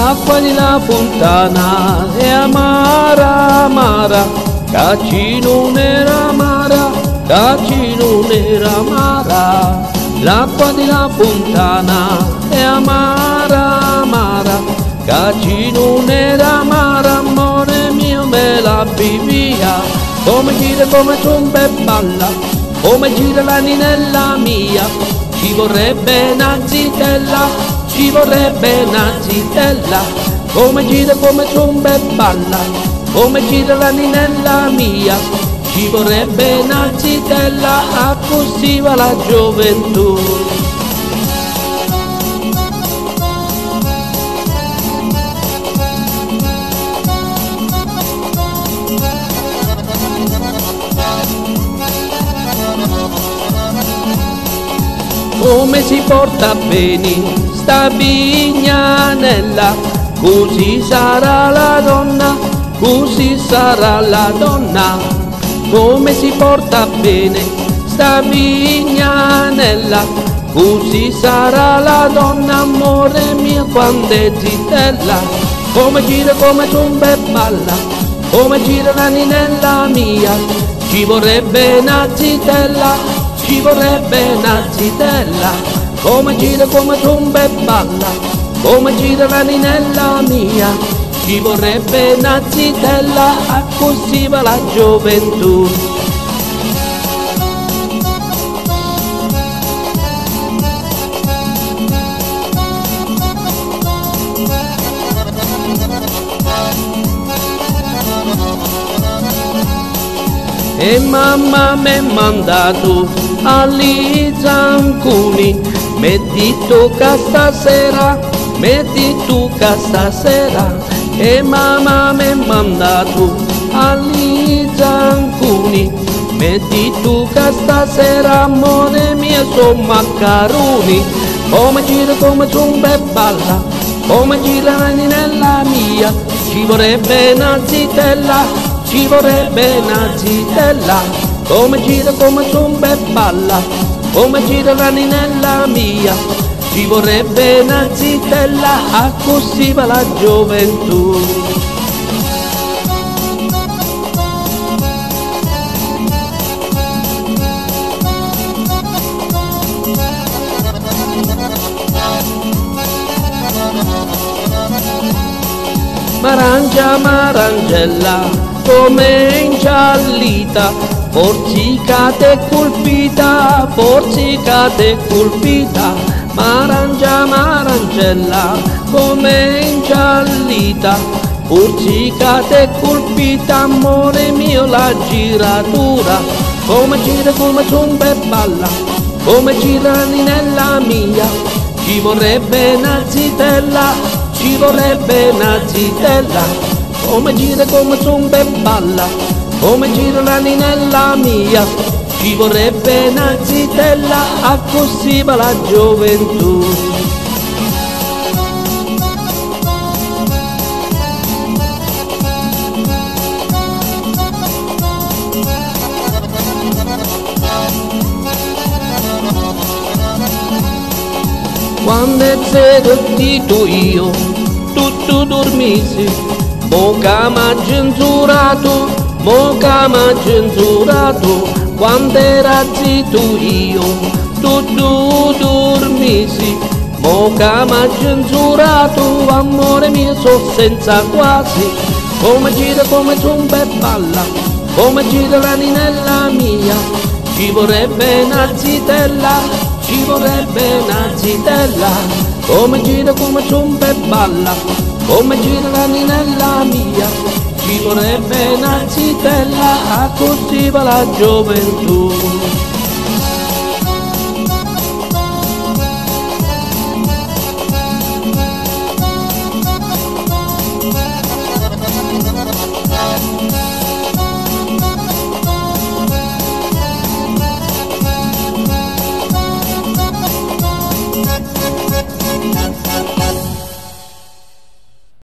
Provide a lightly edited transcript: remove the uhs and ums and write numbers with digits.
l'acqua di la fontana è amara, amara, cacci non era amara, cacci non era amara. L'acqua di la fontana è amara, amara, cacci non era amara, amore mio me la via. Come gira, come tromba e balla, come gira la ninella mia, ci vorrebbe una zitella, ci vorrebbe una zitella. Come gira, come tromba e balla, come gira la ninella mia, ci vorrebbe una zitella, a così va la gioventù. Come si porta bene sta vignanella, così sarà la donna, così sarà la donna. Come si porta bene sta vignanella, così sarà la donna, amore mio quando è zitella. Come gira, come tromba e balla, come gira la ninella mia, ci vorrebbe una zitella, ci vorrebbe una zitella. Come gira, come tromba e balla, come gira la ninella mia, ci vorrebbe una zitella, a così va la gioventù. E mamma m'è mandato agli zancuni, metti tu che stasera, metti tu che stasera. E mamma m'è mandato agli zancuni, metti tu che stasera, amore mio son maccaroni. Come gira, come tromba e balla, come gira la ninella mia, ci vorrebbe una zitella, ci vorrebbe una zitella. Come gira, come tromba e balla, come gira la ninella mia, ci vorrebbe una zitella, a così va la gioventù. Marangia, marangella, come ingiallita, forzicate colpita, forzicate colpita. Marangia, marangella, come ingiallita, forzicate colpita, amore mio la giratura. Come gira, come tromba e balla, come gira la ninella mia, ci vorrebbe una zitella, ci vorrebbe una zitella. Come gira, come tromba e balla, come gira la ninella mia, ci vorrebbe una zitella, a così va la gioventù. Quando è seduto io, tutto dormisi, moca m'ha censurato, moca m'ha censurato. Quando era zitto io, tutto dormisi, moca m'ha censurato, amore mio so senza quasi. Come gira, come tromba e balla, come gira la ninella mia, ci vorrebbe una zitella, ci vorrebbe una zitella. Come gira, come tromba e balla, come gira la ninella mia, ci vorrebbe una zitella, a così va la gioventù.